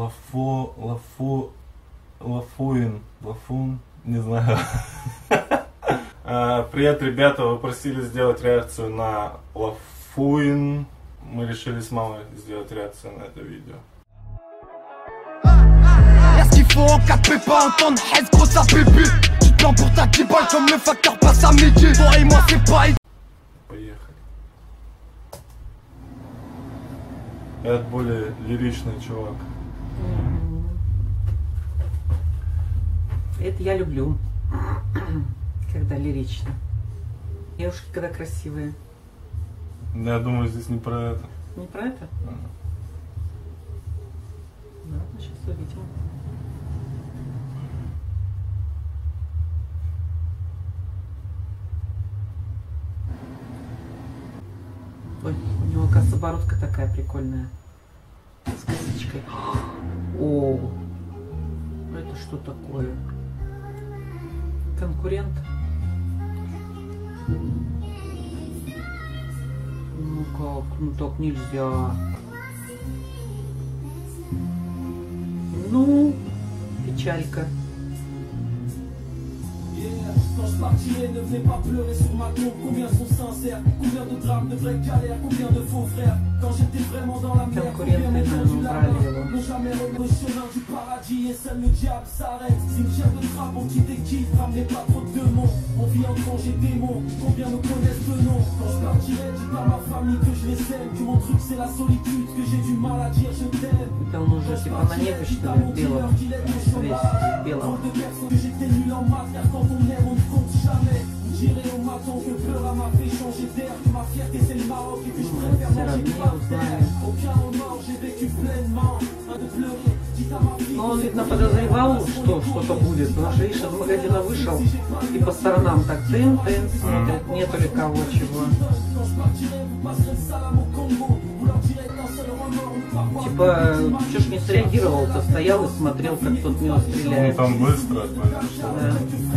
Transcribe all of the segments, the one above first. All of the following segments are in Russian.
Лафун, не знаю. Привет, ребята, вы просили сделать реакцию на Лафуин. Мы решили с мамой сделать реакцию на это видео. Est-ce qu'il faut en 4 P pas entendre Hesse gros ça pépé. Tu te prends pour ta kibole comme le facteur passe à midi. Toi et moi c'est pas. Поехали. Это более лиричный чувак. Это я люблю, когда лирично. Девушки, когда красивые. Я думаю, здесь не про это. Не про это? Ладно, сейчас увидим. Ой, у него, оказывается, бородка такая прикольная. С косичкой. О, это что такое? Конкурент? Ну как? Ну так нельзя. Ну, печалька. Quand je partirai, ne venez pas pleurer sur ma tombe. Combien sont sincères, combien de drames, de vraies galères, combien de faux frères. Quand j'étais vraiment dans la merde, combien m'ont tendu la main, n'ont jamais remis le chemin du paradis et seul le diable s'arrête. Cimetière de trappe, on quitte équipe, ramenez pas trop de démons. On vit en danger démon, combien me connaissent de nom. Quand je partirai, dis pas à ma famille que je les aime, que mon truc c'est la solitude, que j'ai du mal à dire je t'aime. Это он уже типа на небе, что ли, в белом. Весь в белом. Que j'étais nul en maths, car quand on aime, on ne compte jamais. Vous direz au matin que peur m'a fait changer d'air, que ma fierté c'est le Maroc et que je préfère manger par terre. Aucun remords, j'ai vécu pleinement. Un de pleurer, dites à ma fille. Ну, он, видно, подозревал, что что-то будет, потому что, видишь, из магазина вышел и по сторонам так тын-тын смотрит, нету ли кого чего. Типа, чё ж не среагировал-то, стоял и смотрел, как тут в него стреляет. Ну, там быстро. Да.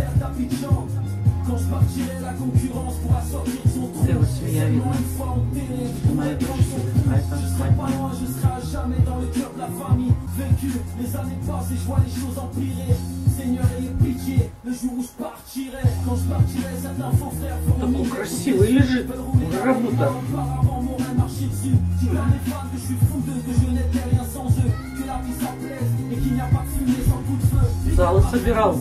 Ты вот свинья, видно. На эту а это мать. Такой красивый лежит, работа. Залы собирал.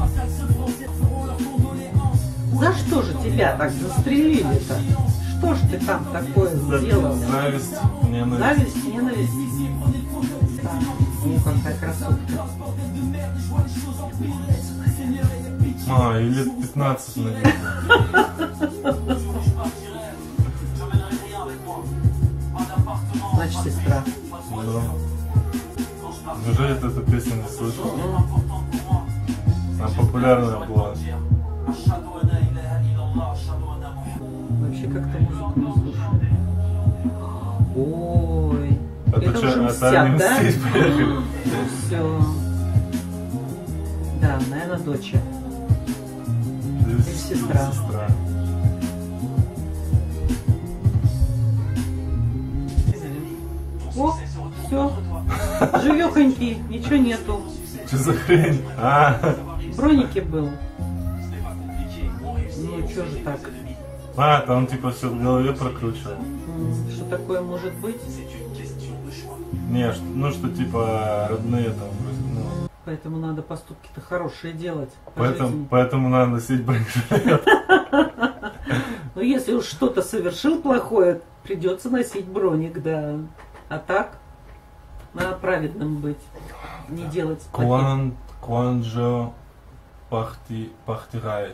За что же тебя так застрелили-то? Что ж ты там такое сделал? Зависть, ненависть. Зависть, ненависть. Да. Ну, какая красотка. И лет 15, наверное. Значит, сестра. Да. Неужели ты эту песню не слышал? Она популярная была. Вообще как-то музыку не слушаю. Ой. Это уже мстят, да? Все. Да, наверное, дочь. Или сестра. О, все. Живехонький, ничего нету. Что за хрень? В бронике был. Ну, что же так? Там типа все в голове прокручивал. Что такое может быть? Не, ну что типа родные там. Ну. Поэтому надо поступки-то хорошие делать. Поэтому надо носить бронежилет. Ну, если уж что-то совершил плохое, придется носить броник, да. А так, надо праведным быть. Не делать. Куанджо Пахтирай.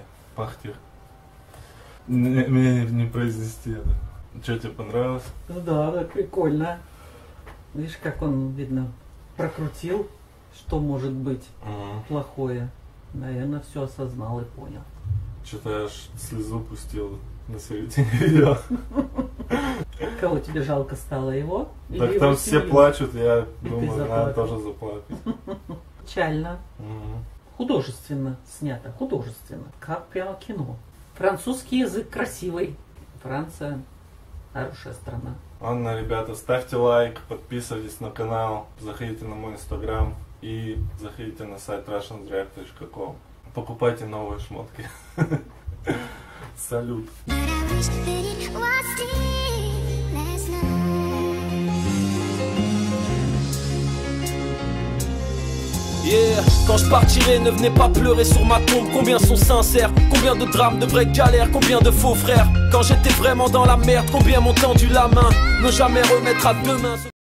Мне не произнести это. Что, тебе понравилось? Ну да, прикольно. Видишь, как он, видно, прокрутил, что может быть плохое. Наверное, все осознал и понял. Что-то я аж слезу пустил на середине видео. Кого тебе жалко стало, его? Так там все плачут, я думаю, надо тоже заплакать. Печально. Художественно снято, художественно. Как прямо кино. Французский язык красивый. Франция хорошая страна. Ладно, ребята, ставьте лайк, подписывайтесь на канал, заходите на мой инстаграм и заходите на сайт russianreact.com. Покупайте новые шмотки. Салют. Yeah. Quand je partirai, ne venez pas pleurer sur ma tombe. Combien sont sincères, combien de drames, de vraies galères, combien de faux frères. Quand j'étais vraiment dans la merde, combien m'ont tendu la main. Ne jamais remettre à deux mains.